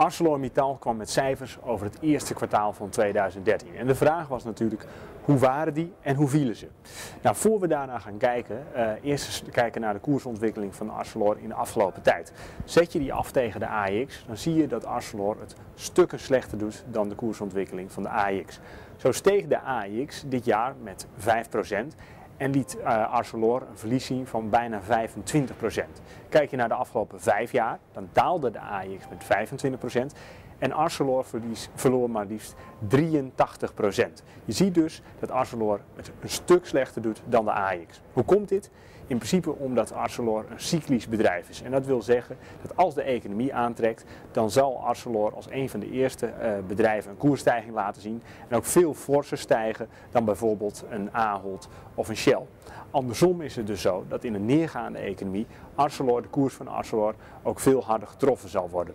ArcelorMittal kwam met cijfers over het eerste kwartaal van 2013. En de vraag was natuurlijk, hoe waren die en hoe vielen ze? Nou, voor we daarna gaan kijken, eerst eens kijken naar de koersontwikkeling van Arcelor in de afgelopen tijd. Zet je die af tegen de AEX, dan zie je dat Arcelor het stukken slechter doet dan de koersontwikkeling van de AEX. Zo steeg de AEX dit jaar met 5%. En liet Arcelor een verlies zien van bijna 25%. Kijk je naar de afgelopen 5 jaar, dan daalde de AEX met 25%. En Arcelor verloor maar liefst 83%. Je ziet dus dat Arcelor het een stuk slechter doet dan de AEX. Hoe komt dit? In principe omdat Arcelor een cyclisch bedrijf is. En dat wil zeggen dat als de economie aantrekt, dan zal Arcelor als een van de eerste bedrijven een koersstijging laten zien. En ook veel forser stijgen dan bijvoorbeeld een Ahold of een Shell. Andersom is het dus zo dat in een neergaande economie de koers van Arcelor ook veel harder getroffen zal worden.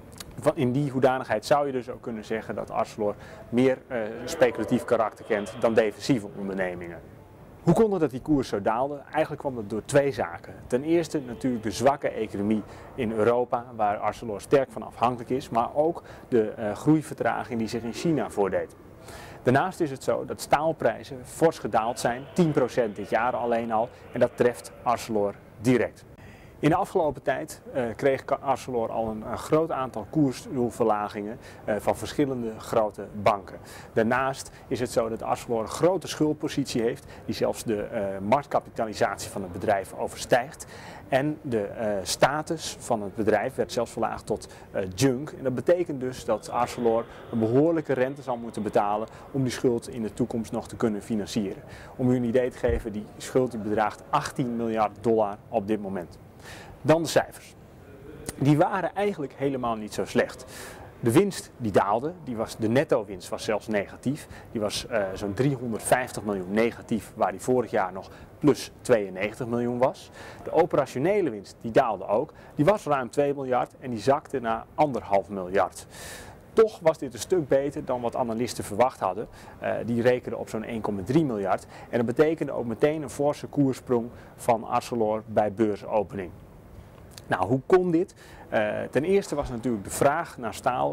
In die hoedanigheid zou je dus ook kunnen zeggen dat Arcelor meer speculatief karakter kent dan defensieve ondernemingen. Hoe kon het dat die koers zo daalde? Eigenlijk kwam dat door 2 zaken. Ten eerste natuurlijk de zwakke economie in Europa, waar Arcelor sterk van afhankelijk is, maar ook de groeivertraging die zich in China voordeed. Daarnaast is het zo dat staalprijzen fors gedaald zijn, 10% dit jaar alleen al, en dat treft Arcelor direct. In de afgelopen tijd kreeg Arcelor al een groot aantal koersdoelverlagingen van verschillende grote banken. Daarnaast is het zo dat Arcelor een grote schuldpositie heeft, die zelfs de marktkapitalisatie van het bedrijf overstijgt. En de status van het bedrijf werd zelfs verlaagd tot junk. En dat betekent dus dat Arcelor een behoorlijke rente zal moeten betalen om die schuld in de toekomst nog te kunnen financieren. Om u een idee te geven, die schuld die bedraagt $18 miljard op dit moment. Dan de cijfers. Die waren eigenlijk helemaal niet zo slecht. De winst die daalde, de netto-winst was zelfs negatief. Die was zo'n 350 miljoen negatief, waar die vorig jaar nog plus 92 miljoen was. De operationele winst die daalde ook. Die was ruim 2 miljard en die zakte naar 1,5 miljard. Toch was dit een stuk beter dan wat analisten verwacht hadden. Die rekenden op zo'n 1,3 miljard. En dat betekende ook meteen een forse koerssprong van Arcelor bij beursopening. Nou, hoe kon dit? Ten eerste was natuurlijk de vraag naar staal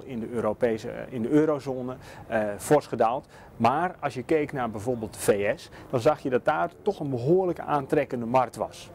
in de eurozone fors gedaald. Maar als je keek naar bijvoorbeeld de VS, dan zag je dat daar toch een behoorlijk aantrekkende markt was.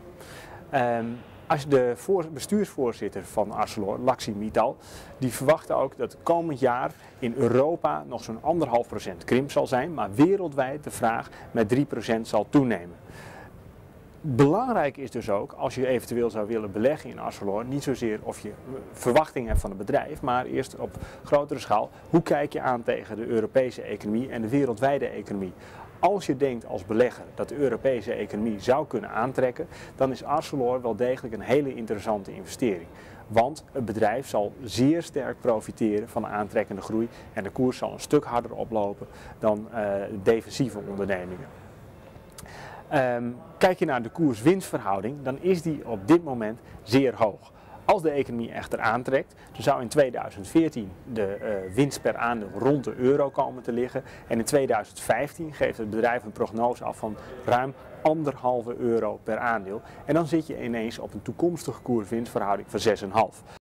Als de bestuursvoorzitter van Arcelor, Lakshmi Mittal, die verwachtte ook dat komend jaar in Europa nog zo'n 1,5% krimp zal zijn, maar wereldwijd de vraag met 3% zal toenemen. Belangrijk is dus ook, als je eventueel zou willen beleggen in Arcelor, niet zozeer of je verwachting hebt van het bedrijf, maar eerst op grotere schaal, hoe kijk je aan tegen de Europese economie en de wereldwijde economie. Als je denkt als belegger dat de Europese economie zou kunnen aantrekken, dan is Arcelor wel degelijk een hele interessante investering. Want het bedrijf zal zeer sterk profiteren van de aantrekkende groei en de koers zal een stuk harder oplopen dan defensieve ondernemingen. Kijk je naar de koers-winstverhouding, dan is die op dit moment zeer hoog. Als de economie echter aantrekt, dan zou in 2014 de winst per aandeel rond de euro komen te liggen. En in 2015 geeft het bedrijf een prognose af van ruim €1,5 per aandeel. En dan zit je ineens op een toekomstige koers-winstverhouding van 6,5.